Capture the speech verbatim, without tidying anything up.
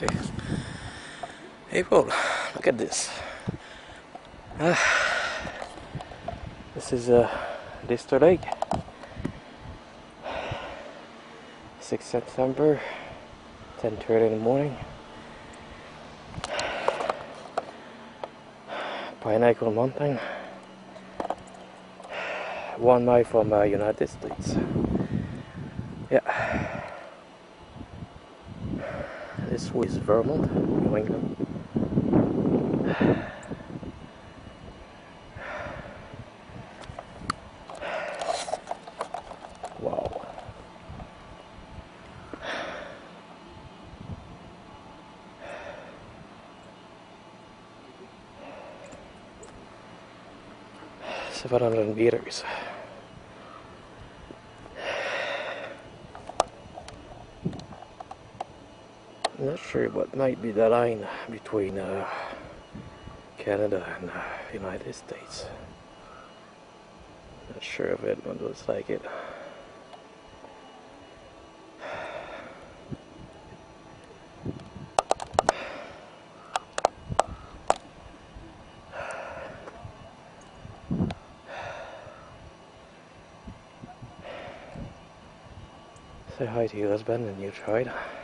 Okay. Hey Paul, look at this. Ah, this is uh, Lister Lake. sixth September, ten thirty in the morning. Pinnacle Mountain. One mile from uh, United States. Yeah. This is Vermont, New England. Wow. seven hundred meters. I'm not sure what might be the line between uh, Canada and uh, United States. Not sure if it looks like it. Say hi to your husband and you tried.